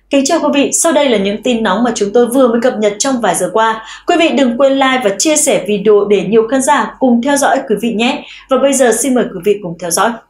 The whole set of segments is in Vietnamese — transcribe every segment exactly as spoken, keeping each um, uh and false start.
Kính chào quý vị, sau đây là những tin nóng mà chúng tôi vừa mới cập nhật trong vài giờ qua. Quý vị đừng quên like và chia sẻ video để nhiều khán giả cùng theo dõi quý vị nhé. Và bây giờ xin mời quý vị cùng theo dõi.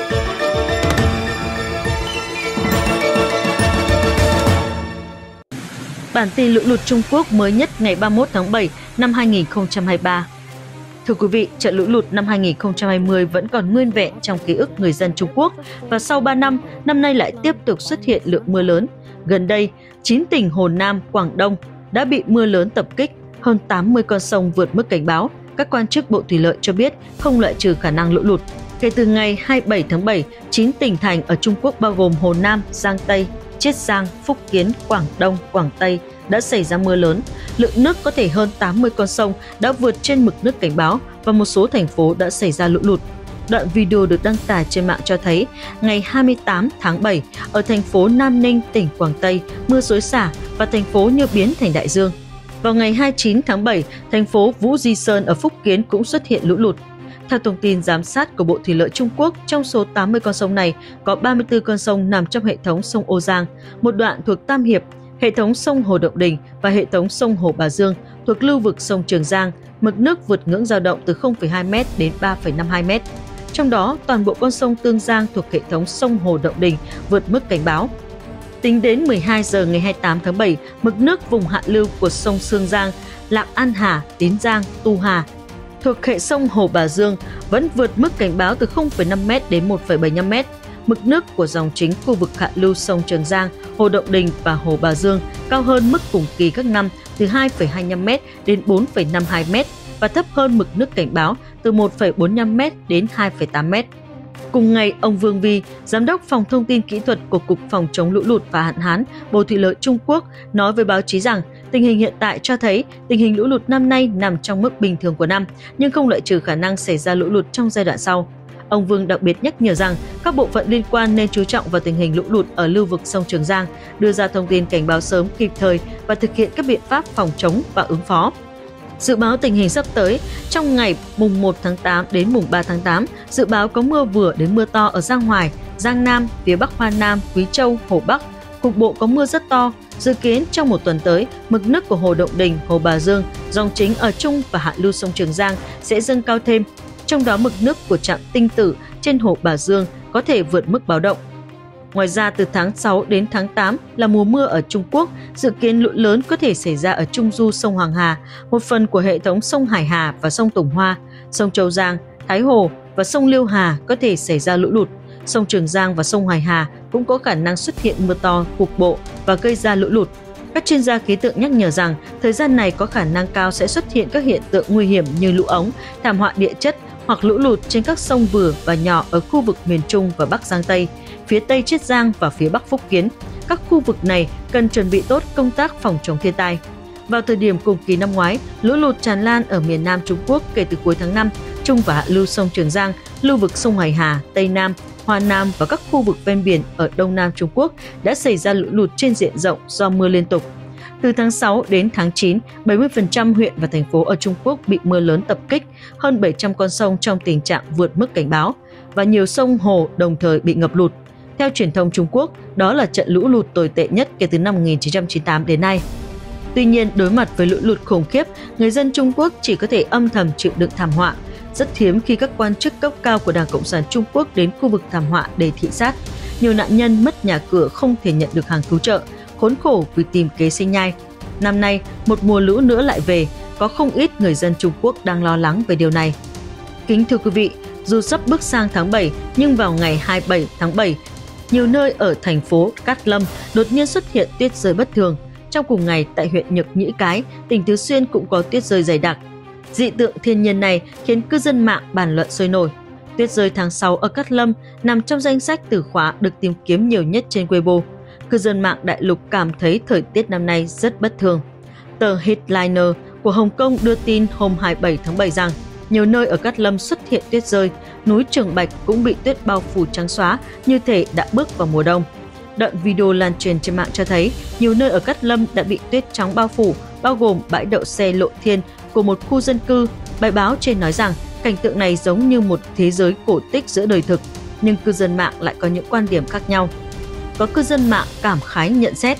Bản tin lũ lụt Trung Quốc mới nhất ngày ba mươi mốt tháng bảy năm hai nghìn không trăm hai mươi ba. Thưa quý vị, trận lũ lụt năm hai nghìn không trăm hai mươi vẫn còn nguyên vẹn trong ký ức người dân Trung Quốc và sau ba năm, năm nay lại tiếp tục xuất hiện lượng mưa lớn. Gần đây, chín tỉnh Hồ Nam, Quảng Đông đã bị mưa lớn tập kích, hơn tám mươi con sông vượt mức cảnh báo. Các quan chức Bộ Thủy lợi cho biết không loại trừ khả năng lũ lụt. Kể từ ngày hai mươi bảy tháng bảy, chín tỉnh thành ở Trung Quốc bao gồm Hồ Nam, Giang Tây, Chiết Giang, Phúc Kiến, Quảng Đông, Quảng Tây đã xảy ra mưa lớn. Lượng nước có thể hơn tám mươi con sông đã vượt trên mực nước cảnh báo và một số thành phố đã xảy ra lũ lụt. Đoạn video được đăng tải trên mạng cho thấy, ngày hai mươi tám tháng bảy, ở thành phố Nam Ninh, tỉnh Quảng Tây, mưa xối xả và thành phố như biến thành đại dương. Vào ngày hai mươi chín tháng bảy, thành phố Vũ Di Sơn ở Phúc Kiến cũng xuất hiện lũ lụt. Theo thông tin giám sát của Bộ Thủy lợi Trung Quốc, trong số tám mươi con sông này, có ba mươi tư con sông nằm trong hệ thống sông Ô Giang, một đoạn thuộc Tam Hiệp, hệ thống sông Hồ Động Đình và hệ thống sông Hồ Bà Dương thuộc lưu vực sông Trường Giang, mực nước vượt ngưỡng dao động từ không phẩy hai mét đến ba phẩy năm hai mét. Trong đó, toàn bộ con sông Tương Giang thuộc hệ thống sông Hồ Động Đình vượt mức cảnh báo. Tính đến mười hai giờ ngày hai mươi tám tháng bảy, mực nước vùng hạ lưu của sông Sương Giang, Lạng An Hà, Tín Giang, Tu Hà thuộc hệ sông Hồ Bà Dương vẫn vượt mức cảnh báo từ không phẩy năm mét đến một phẩy bảy mươi lăm mét. Mực nước của dòng chính khu vực hạ lưu sông Trường Giang, Hồ Động Đình và Hồ Bà Dương cao hơn mức cùng kỳ các năm từ hai phẩy hai mươi lăm mét đến bốn phẩy năm mươi hai mét và thấp hơn mực nước cảnh báo từ một phẩy bốn mươi lăm mét đến hai phẩy tám mét. Cùng ngày, ông Vương Vi, Giám đốc Phòng Thông tin Kỹ thuật của Cục Phòng chống lũ lụt và hạn hán, Bộ Thủy lợi Trung Quốc nói với báo chí rằng tình hình hiện tại cho thấy tình hình lũ lụt năm nay nằm trong mức bình thường của năm, nhưng không loại trừ khả năng xảy ra lũ lụt trong giai đoạn sau. Ông Vương đặc biệt nhắc nhở rằng các bộ phận liên quan nên chú trọng vào tình hình lũ lụt ở lưu vực sông Trường Giang, đưa ra thông tin cảnh báo sớm kịp thời và thực hiện các biện pháp phòng chống và ứng phó. Dự báo tình hình sắp tới, trong ngày mùng một tháng tám đến mùng ba tháng tám, dự báo có mưa vừa đến mưa to ở Giang Hoài, Giang Nam, phía Bắc Hoa Nam, Quý Châu, Hồ Bắc. Cục bộ có mưa rất to. Dự kiến trong một tuần tới, mực nước của Hồ Động Đình, Hồ Bà Dương, dòng chính ở trung và hạ lưu sông Trường Giang sẽ dâng cao thêm. Trong đó mực nước của trạm Tinh Tử trên Hồ Bà Dương có thể vượt mức báo động. Ngoài ra, từ tháng sáu đến tháng tám là mùa mưa ở Trung Quốc, dự kiến lũ lớn có thể xảy ra ở trung du sông Hoàng Hà, một phần của hệ thống sông Hải Hà và sông Tùng Hoa, sông Châu Giang, Thái Hồ và sông Liêu Hà có thể xảy ra lũ lụt. Sông Trường Giang và sông Hoài Hà cũng có khả năng xuất hiện mưa to, cục bộ và gây ra lũ lụt. Các chuyên gia khí tượng nhắc nhở rằng thời gian này có khả năng cao sẽ xuất hiện các hiện tượng nguy hiểm như lũ ống, thảm họa địa chất hoặc lũ lụt trên các sông vừa và nhỏ ở khu vực miền Trung và Bắc Giang Tây, phía Tây Chiết Giang và phía Bắc Phúc Kiến. Các khu vực này cần chuẩn bị tốt công tác phòng chống thiên tai. Vào thời điểm cùng kỳ năm ngoái, lũ lụt tràn lan ở miền Nam Trung Quốc kể từ cuối tháng năm, trung và hạ lưu sông Trường Giang, lưu vực sông Hoài Hà, Tây Nam, Hoa Nam và các khu vực ven biển ở Đông Nam Trung Quốc đã xảy ra lũ lụt trên diện rộng do mưa liên tục. Từ tháng sáu đến tháng chín, bảy mươi phần trăm huyện và thành phố ở Trung Quốc bị mưa lớn tập kích, hơn bảy trăm con sông trong tình trạng vượt mức cảnh báo và nhiều sông hồ đồng thời bị ngập lụt. Theo truyền thông Trung Quốc, đó là trận lũ lụt tồi tệ nhất kể từ năm một nghìn chín trăm chín mươi tám đến nay. Tuy nhiên, đối mặt với lũ lụt khủng khiếp, người dân Trung Quốc chỉ có thể âm thầm chịu đựng thảm họa. Rất hiếm khi các quan chức cấp cao của Đảng Cộng sản Trung Quốc đến khu vực thảm họa để thị sát. Nhiều nạn nhân mất nhà cửa không thể nhận được hàng cứu trợ, khốn khổ vì tìm kế sinh nhai. Năm nay, một mùa lũ nữa lại về, có không ít người dân Trung Quốc đang lo lắng về điều này. Kính thưa quý vị, dù sắp bước sang tháng bảy, nhưng vào ngày hai mươi bảy tháng bảy, nhiều nơi ở thành phố Cát Lâm đột nhiên xuất hiện tuyết rơi bất thường. Trong cùng ngày, tại huyện Nhật Nhĩ Cái, tỉnh Tứ Xuyên cũng có tuyết rơi dày đặc. Dị tượng thiên nhiên này khiến cư dân mạng bàn luận sôi nổi. Tuyết rơi tháng sáu ở Cát Lâm nằm trong danh sách từ khóa được tìm kiếm nhiều nhất trên Weibo. Cư dân mạng đại lục cảm thấy thời tiết năm nay rất bất thường. Tờ Headliner của Hồng Kông đưa tin hôm hai mươi bảy tháng bảy rằng nhiều nơi ở Cát Lâm xuất hiện tuyết rơi, núi Trường Bạch cũng bị tuyết bao phủ trắng xóa như thể đã bước vào mùa đông. Đoạn video lan truyền trên mạng cho thấy nhiều nơi ở Cát Lâm đã bị tuyết trắng bao phủ, bao gồm bãi đậu xe Lộ Thiên của một khu dân cư. Bài báo trên nói rằng cảnh tượng này giống như một thế giới cổ tích giữa đời thực, nhưng cư dân mạng lại có những quan điểm khác nhau. Có cư dân mạng cảm khái nhận xét,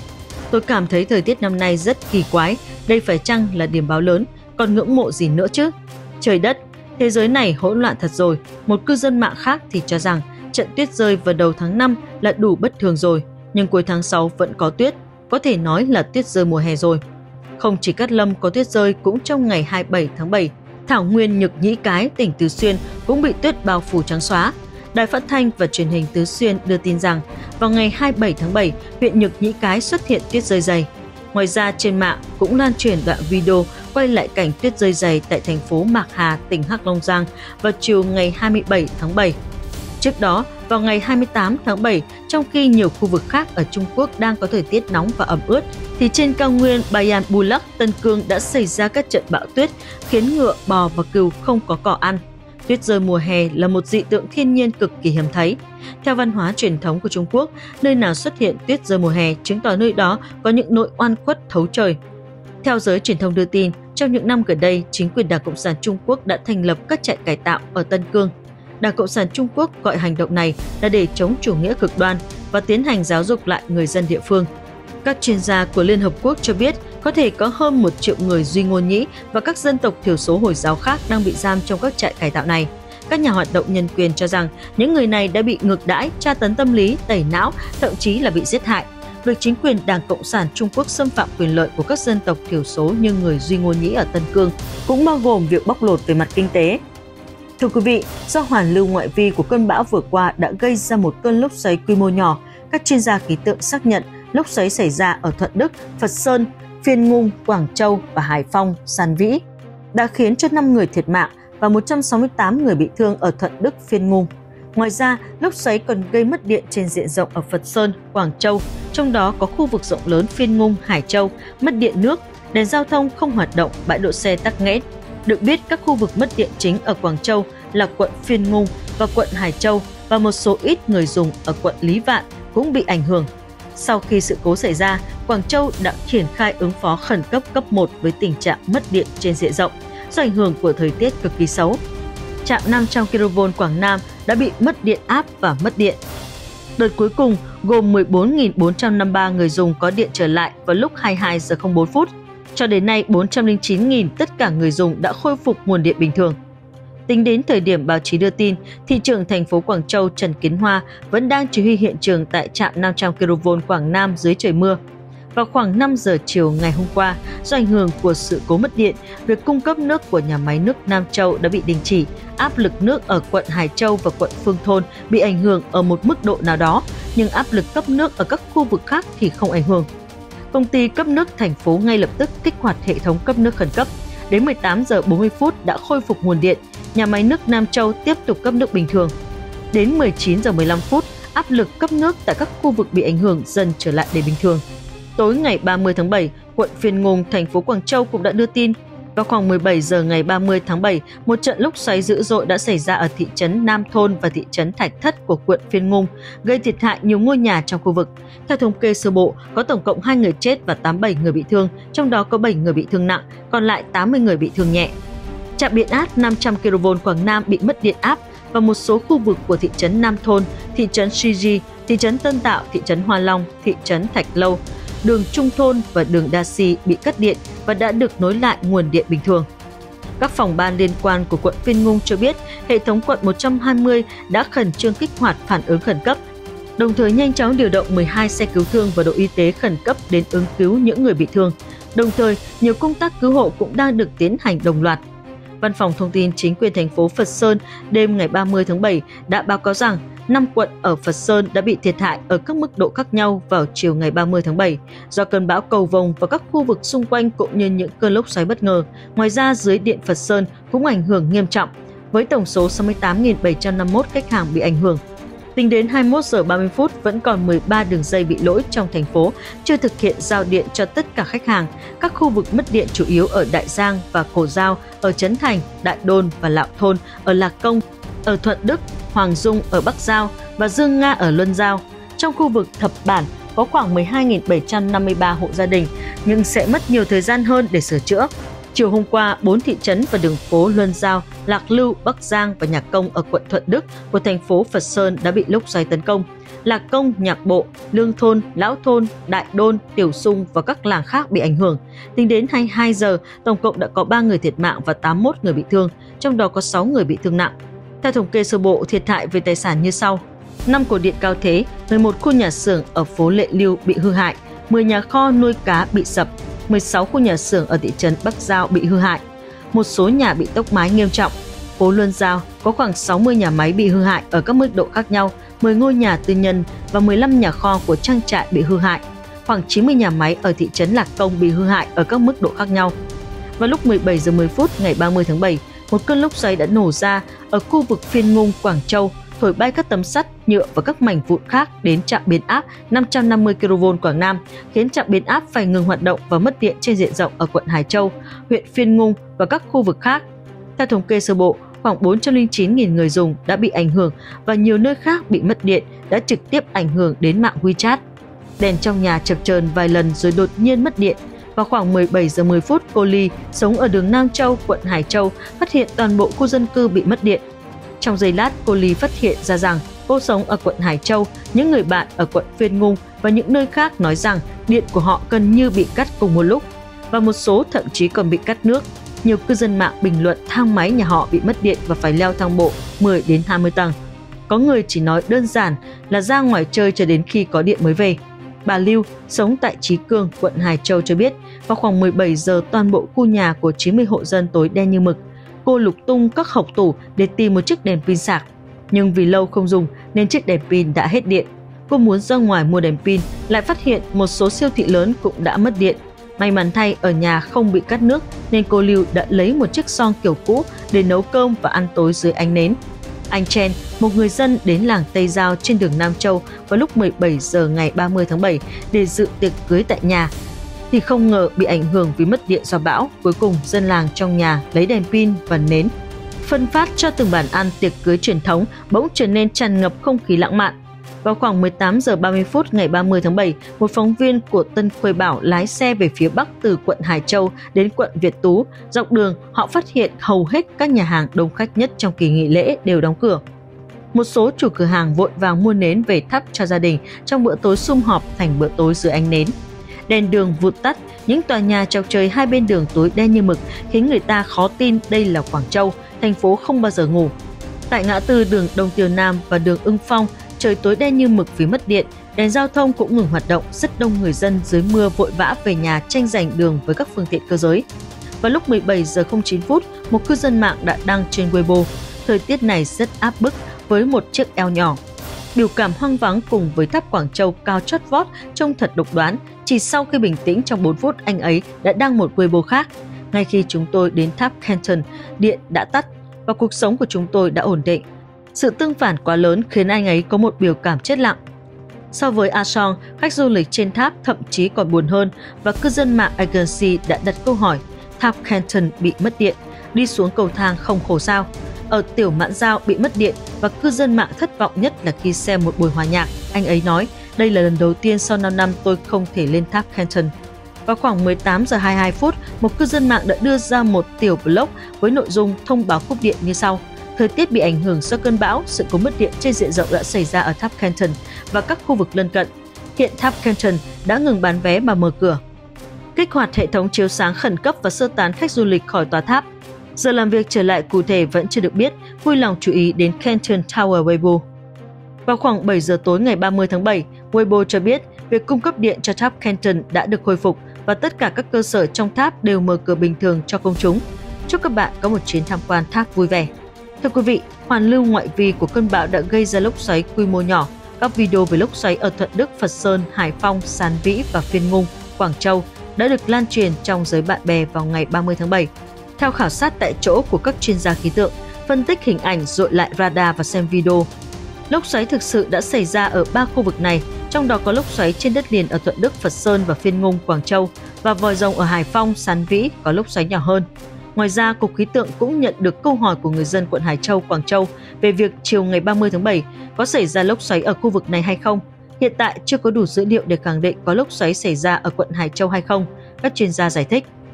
Tôi cảm thấy thời tiết năm nay rất kỳ quái, đây phải chăng là điểm báo lớn, còn ngưỡng mộ gì nữa chứ? Trời đất, thế giới này hỗn loạn thật rồi. Một cư dân mạng khác thì cho rằng trận tuyết rơi vào đầu tháng năm là đủ bất thường rồi, nhưng cuối tháng sáu vẫn có tuyết, có thể nói là tuyết rơi mùa hè rồi. Không chỉ Cát Lâm có tuyết rơi, cũng trong ngày hai mươi bảy tháng bảy, thảo nguyên Nhực Nhĩ Cái, tỉnh Tứ Xuyên cũng bị tuyết bao phủ trắng xóa. Đài Phát thanh và Truyền hình Tứ Xuyên đưa tin rằng vào ngày hai mươi bảy tháng bảy, huyện Nhực Nhĩ Cái xuất hiện tuyết rơi dày. Ngoài ra, trên mạng cũng lan truyền đoạn video quay lại cảnh tuyết rơi dày tại thành phố Mạc Hà, tỉnh Hắc Long Giang vào chiều ngày hai mươi bảy tháng bảy. Trước đó, vào ngày hai mươi tám tháng bảy, trong khi nhiều khu vực khác ở Trung Quốc đang có thời tiết nóng và ẩm ướt, thì trên cao nguyên Bayan Bulak, Tân Cương đã xảy ra các trận bão tuyết khiến ngựa, bò và cừu không có cỏ ăn. Tuyết rơi mùa hè là một dị tượng thiên nhiên cực kỳ hiếm thấy. Theo văn hóa truyền thống của Trung Quốc, nơi nào xuất hiện tuyết rơi mùa hè chứng tỏ nơi đó có những nỗi oan khuất thấu trời. Theo giới truyền thông đưa tin, trong những năm gần đây, chính quyền Đảng Cộng sản Trung Quốc đã thành lập các trại cải tạo ở Tân Cương. Đảng Cộng sản Trung Quốc gọi hành động này là để chống chủ nghĩa cực đoan và tiến hành giáo dục lại người dân địa phương. Các chuyên gia của Liên Hợp Quốc cho biết có thể có hơn một triệu người Duy Ngôn Nhĩ và các dân tộc thiểu số Hồi giáo khác đang bị giam trong các trại cải tạo này. Các nhà hoạt động nhân quyền cho rằng những người này đã bị ngược đãi, tra tấn tâm lý, tẩy não, thậm chí là bị giết hại. Việc chính quyền Đảng Cộng sản Trung Quốc xâm phạm quyền lợi của các dân tộc thiểu số như người Duy Ngôn Nhĩ ở Tân Cương cũng bao gồm việc bóc lột về mặt kinh tế. Thưa quý vị, do hoàn lưu ngoại vi của cơn bão vừa qua đã gây ra một cơn lốc xoáy quy mô nhỏ, các chuyên gia khí tượng xác nhận lốc xoáy xảy ra ở Thuận Đức, Phật Sơn, Phiên Ngung, Quảng Châu và Hải Phòng, San Vĩ đã khiến cho năm người thiệt mạng và một trăm sáu mươi tám người bị thương ở Thuận Đức, Phiên Ngung. Ngoài ra, lốc xoáy còn gây mất điện trên diện rộng ở Phật Sơn, Quảng Châu, trong đó có khu vực rộng lớn Phiên Ngung, Hải Châu, mất điện nước, đèn giao thông không hoạt động, bãi đỗ xe tắc nghẽn. Được biết, các khu vực mất điện chính ở Quảng Châu là quận Phiên Ngung và quận Hải Châu, và một số ít người dùng ở quận Lý Vạn cũng bị ảnh hưởng. Sau khi sự cố xảy ra, Quảng Châu đã triển khai ứng phó khẩn cấp cấp một với tình trạng mất điện trên diện rộng do ảnh hưởng của thời tiết cực kỳ xấu. Trạm năm trăm ki lô vôn Quảng Nam đã bị mất điện áp và mất điện. Đợt cuối cùng gồm mười bốn nghìn bốn trăm năm mươi ba người dùng có điện trở lại vào lúc hai mươi hai giờ không bốn phút. Cho đến nay, bốn trăm lẻ chín nghìn tất cả người dùng đã khôi phục nguồn điện bình thường. Tính đến thời điểm báo chí đưa tin, thị trưởng thành phố Quảng Châu Trần Kiến Hoa vẫn đang chỉ huy hiện trường tại trạm năm trăm ki lô vôn Quảng Nam dưới trời mưa. Vào khoảng năm giờ chiều ngày hôm qua, do ảnh hưởng của sự cố mất điện, việc cung cấp nước của nhà máy nước Nam Châu đã bị đình chỉ. Áp lực nước ở quận Hải Châu và quận Phương Thôn bị ảnh hưởng ở một mức độ nào đó, nhưng áp lực cấp nước ở các khu vực khác thì không ảnh hưởng. Công ty cấp nước thành phố ngay lập tức kích hoạt hệ thống cấp nước khẩn cấp. Đến mười tám giờ bốn mươi phút đã khôi phục nguồn điện, nhà máy nước Nam Châu tiếp tục cấp nước bình thường. Đến mười chín giờ mười lăm phút, áp lực cấp nước tại các khu vực bị ảnh hưởng dần trở lại để bình thường. Tối ngày ba mươi tháng bảy, quận Phiên Ngung, thành phố Quảng Châu cũng đã đưa tin, vào khoảng mười bảy giờ ngày ba mươi tháng bảy, một trận lốc xoáy dữ dội đã xảy ra ở thị trấn Nam Thôn và thị trấn Thạch Thất của quận Phiên Ngung, gây thiệt hại nhiều ngôi nhà trong khu vực. Theo thống kê sơ bộ, có tổng cộng hai người chết và tám mươi bảy người bị thương, trong đó có bảy người bị thương nặng, còn lại tám mươi người bị thương nhẹ. Trạm điện áp năm trăm ki lô vôn Quảng Nam bị mất điện áp và một số khu vực của thị trấn Nam Thôn, thị trấn Suy, thị trấn Tân Tạo, thị trấn Hoa Long, thị trấn Thạch Lâu, đường Trung Thôn và đường Đa Si bị cắt điện và đã được nối lại nguồn điện bình thường. Các phòng ban liên quan của quận Phiên Ngung cho biết hệ thống quận một trăm hai mươi đã khẩn trương kích hoạt phản ứng khẩn cấp, đồng thời nhanh chóng điều động mười hai xe cứu thương và đội y tế khẩn cấp đến ứng cứu những người bị thương. Đồng thời, nhiều công tác cứu hộ cũng đang được tiến hành đồng loạt. Văn phòng Thông tin Chính quyền thành phố Phật Sơn đêm ngày ba mươi tháng bảy đã báo cáo rằng năm quận ở Phật Sơn đã bị thiệt hại ở các mức độ khác nhau vào chiều ngày ba mươi tháng bảy do cơn bão cầu vồng và các khu vực xung quanh cũng như những cơn lốc xoáy bất ngờ. Ngoài ra, dưới điện Phật Sơn cũng ảnh hưởng nghiêm trọng, với tổng số sáu mươi tám nghìn bảy trăm năm mươi mốt khách hàng bị ảnh hưởng. Tính đến hai mươi mốt giờ ba mươi phút, vẫn còn mười ba đường dây bị lỗi trong thành phố, chưa thực hiện giao điện cho tất cả khách hàng. Các khu vực mất điện chủ yếu ở Đại Giang và Cổ Giao, ở Trấn Thành, Đại Đôn và Lạo Thôn, ở Lạc Công, ở Thuận Đức, Hoàng Dung ở Bắc Giao và Dương Nga ở Luân Giao. Trong khu vực Thập Bản có khoảng mười hai nghìn bảy trăm năm mươi ba hộ gia đình, nhưng sẽ mất nhiều thời gian hơn để sửa chữa. Chiều hôm qua, bốn thị trấn và đường phố Luân Giao, Lạc Lưu, Bắc Giang và Nhạc Công ở quận Thuận Đức của thành phố Phật Sơn đã bị lốc xoáy tấn công. Lạc Công, Nhạc Bộ, Lương Thôn, Lão Thôn, Đại Đôn, Tiểu Sung và các làng khác bị ảnh hưởng. Tính đến hai mươi hai giờ, tổng cộng đã có ba người thiệt mạng và tám mươi mốt người bị thương, trong đó có sáu người bị thương nặng. Theo thống kê sơ bộ, thiệt hại về tài sản như sau. năm cột điện cao thế, mười một khu nhà xưởng ở phố Lệ Lưu bị hư hại, mười nhà kho nuôi cá bị sập, mười sáu khu nhà xưởng ở thị trấn Bắc Giao bị hư hại. Một số nhà bị tốc mái nghiêm trọng. Phố Luân Giao có khoảng sáu mươi nhà máy bị hư hại ở các mức độ khác nhau, mười ngôi nhà tư nhân và mười lăm nhà kho của trang trại bị hư hại. Khoảng chín mươi nhà máy ở thị trấn Lạc Công bị hư hại ở các mức độ khác nhau. Vào lúc mười bảy giờ mười phút ngày ba mươi tháng bảy, một cơn lốc xoáy đã nổ ra ở khu vực Phiên Ngung, Quảng Châu, thổi bay các tấm sắt, nhựa và các mảnh vụn khác đến trạm biến áp năm trăm năm mươi ki lô vôn Quảng Nam, khiến trạm biến áp phải ngừng hoạt động và mất điện trên diện rộng ở quận Hải Châu, huyện Phiên Ngung và các khu vực khác. Theo thống kê sơ bộ, khoảng bốn trăm lẻ chín nghìn người dùng đã bị ảnh hưởng và nhiều nơi khác bị mất điện đã trực tiếp ảnh hưởng đến mạng WeChat. Đèn trong nhà chập chờn vài lần rồi đột nhiên mất điện. Vào khoảng mười bảy giờ mười phút, cô Ly, sống ở đường Nam Châu, quận Hải Châu, phát hiện toàn bộ khu dân cư bị mất điện. Trong giây lát, cô Ly phát hiện ra rằng cô sống ở quận Hải Châu, những người bạn ở quận Phiên Ngung và những nơi khác nói rằng điện của họ gần như bị cắt cùng một lúc, và một số thậm chí còn bị cắt nước. Nhiều cư dân mạng bình luận thang máy nhà họ bị mất điện và phải leo thang bộ mười đến hai mươi tầng. Có người chỉ nói đơn giản là ra ngoài chơi cho đến khi có điện mới về. Bà Lưu, sống tại Chí Cương, quận Hải Châu cho biết, vào khoảng mười bảy giờ toàn bộ khu nhà của chín mươi hộ dân tối đen như mực. Cô lục tung các hộc tủ để tìm một chiếc đèn pin sạc, nhưng vì lâu không dùng nên chiếc đèn pin đã hết điện. Cô muốn ra ngoài mua đèn pin, lại phát hiện một số siêu thị lớn cũng đã mất điện. May mắn thay ở nhà không bị cắt nước nên cô Lưu đã lấy một chiếc xoong kiểu cũ để nấu cơm và ăn tối dưới ánh nến. Anh Chen, một người dân đến làng Tây Giao trên đường Nam Châu vào lúc mười bảy giờ ngày ba mươi tháng bảy để dự tiệc cưới tại nhà, thì không ngờ bị ảnh hưởng vì mất điện do bão. Cuối cùng, dân làng trong nhà lấy đèn pin và nến phân phát cho từng bàn ăn tiệc cưới truyền thống bỗng trở nên tràn ngập không khí lãng mạn. Vào khoảng mười tám giờ ba mươi phút ngày ba mươi tháng bảy, một phóng viên của Tân Khuê Bảo lái xe về phía Bắc từ quận Hải Châu đến quận Việt Tú. Dọc đường, họ phát hiện hầu hết các nhà hàng đông khách nhất trong kỳ nghỉ lễ đều đóng cửa. Một số chủ cửa hàng vội vàng mua nến về thắp cho gia đình trong bữa tối sum họp thành bữa tối dưới ánh nến. Đèn đường vụt tắt, những tòa nhà chọc trời hai bên đường tối đen như mực khiến người ta khó tin đây là Quảng Châu, thành phố không bao giờ ngủ. Tại ngã tư đường Đông Tiêu Nam và đường Ưng Phong, trời tối đen như mực vì mất điện, đèn giao thông cũng ngừng hoạt động, rất đông người dân dưới mưa vội vã về nhà tranh giành đường với các phương tiện cơ giới. Vào lúc mười bảy giờ không chín phút, một cư dân mạng đã đăng trên Weibo, thời tiết này rất áp bức với một chiếc eo nhỏ. Biểu cảm hoang vắng cùng với tháp Quảng Châu cao chót vót trông thật độc đoán. Chỉ sau khi bình tĩnh trong bốn phút, anh ấy đã đăng một Weibo khác. Ngay khi chúng tôi đến tháp Canton, điện đã tắt và cuộc sống của chúng tôi đã ổn định. Sự tương phản quá lớn khiến anh ấy có một biểu cảm chết lặng. So với Asong, khách du lịch trên tháp thậm chí còn buồn hơn và cư dân mạng Agency đã đặt câu hỏi: tháp Canton bị mất điện, đi xuống cầu thang không khổ sao? Ở Tiểu Mãn Giao bị mất điện và cư dân mạng thất vọng nhất là khi xem một buổi hòa nhạc. Anh ấy nói, đây là lần đầu tiên sau năm năm tôi không thể lên tháp Canton. Vào khoảng mười tám giờ hai mươi hai phút, một cư dân mạng đã đưa ra một tiểu blog với nội dung thông báo cúp điện như sau. Thời tiết bị ảnh hưởng do cơn bão, sự cố mất điện trên diện rộng đã xảy ra ở tháp Canton và các khu vực lân cận. Hiện tháp Canton đã ngừng bán vé và mở cửa. Kích hoạt hệ thống chiếu sáng khẩn cấp và sơ tán khách du lịch khỏi tòa tháp. Giờ làm việc trở lại cụ thể vẫn chưa được biết, vui lòng chú ý đến Canton Tower Weibo. Vào khoảng bảy giờ tối ngày ba mươi tháng bảy, Weibo cho biết việc cung cấp điện cho tháp Canton đã được khôi phục và tất cả các cơ sở trong tháp đều mở cửa bình thường cho công chúng. Chúc các bạn có một chuyến tham quan tháp vui vẻ. Thưa quý vị, hoàn lưu ngoại vi của cơn bão đã gây ra lốc xoáy quy mô nhỏ. Các video về lốc xoáy ở Thuận Đức, Phật Sơn, Hải Phong, Sán Vĩ và Phiên Ngung, Quảng Châu đã được lan truyền trong giới bạn bè vào ngày ba mươi tháng bảy. Theo khảo sát tại chỗ của các chuyên gia khí tượng, phân tích hình ảnh dội lại radar và xem video, lốc xoáy thực sự đã xảy ra ở ba khu vực này, trong đó có lốc xoáy trên đất liền ở Thuận Đức, Phật Sơn và Phiên Ngung, Quảng Châu và vòi rồng ở Hải Phong, Sán Vĩ có lốc xoáy nhỏ hơn. Ngoài ra, Cục Khí tượng cũng nhận được câu hỏi của người dân quận Hải Châu, Quảng Châu về việc chiều ngày ba mươi tháng bảy có xảy ra lốc xoáy ở khu vực này hay không. Hiện tại chưa có đủ dữ liệu để khẳng định có lốc xoáy xảy ra ở quận Hải Châu hay không, các chuyên gia giải thích.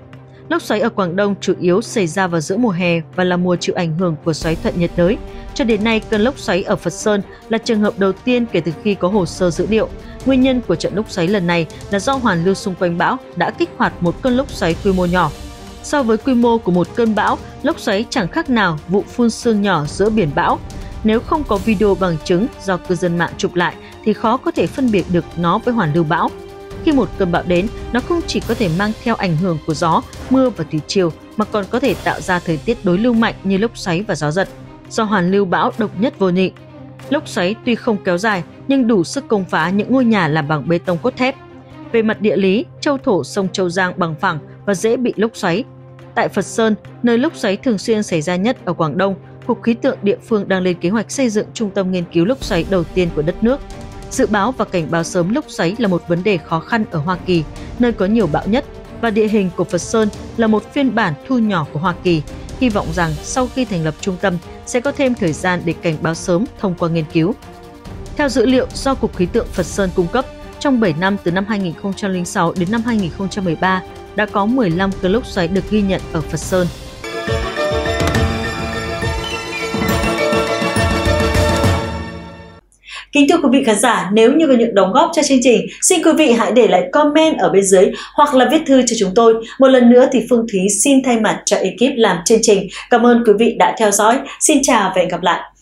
Lốc xoáy ở Quảng Đông chủ yếu xảy ra vào giữa mùa hè và là mùa chịu ảnh hưởng của xoáy thuận nhiệt đới. Cho đến nay, cơn lốc xoáy ở Phật Sơn là trường hợp đầu tiên kể từ khi có hồ sơ dữ liệu. Nguyên nhân của trận lốc xoáy lần này là do hoàn lưu xung quanh bão đã kích hoạt một cơn lốc xoáy quy mô nhỏ. So với quy mô của một cơn bão, lốc xoáy chẳng khác nào vụ phun sương nhỏ giữa biển bão. Nếu không có video bằng chứng do cư dân mạng chụp lại thì khó có thể phân biệt được nó với hoàn lưu bão. Khi một cơn bão đến, nó không chỉ có thể mang theo ảnh hưởng của gió, mưa và thủy triều mà còn có thể tạo ra thời tiết đối lưu mạnh như lốc xoáy và gió giật. Do hoàn lưu bão độc nhất vô nhị, lốc xoáy tuy không kéo dài nhưng đủ sức công phá những ngôi nhà làm bằng bê tông cốt thép. Về mặt địa lý, châu thổ sông Châu Giang bằng phẳng và dễ bị lốc xoáy. Tại Phật Sơn, nơi lốc xoáy thường xuyên xảy ra nhất ở Quảng Đông, Cục Khí tượng địa phương đang lên kế hoạch xây dựng trung tâm nghiên cứu lốc xoáy đầu tiên của đất nước. Dự báo và cảnh báo sớm lốc xoáy là một vấn đề khó khăn ở Hoa Kỳ, nơi có nhiều bão nhất, và địa hình của Phật Sơn là một phiên bản thu nhỏ của Hoa Kỳ. Hy vọng rằng sau khi thành lập trung tâm sẽ có thêm thời gian để cảnh báo sớm thông qua nghiên cứu. Theo dữ liệu do Cục Khí tượng Phật Sơn cung cấp, trong bảy năm từ năm hai nghìn không trăm lẻ sáu đến năm hai nghìn không trăm mười ba, đã có mười lăm cơn lốc xoáy được ghi nhận ở Phật Sơn. Kính thưa quý vị khán giả, nếu như có những đóng góp cho chương trình, xin quý vị hãy để lại comment ở bên dưới hoặc là viết thư cho chúng tôi. Một lần nữa thì Phương Thúy xin thay mặt cho ekip làm chương trình. Cảm ơn quý vị đã theo dõi. Xin chào và hẹn gặp lại.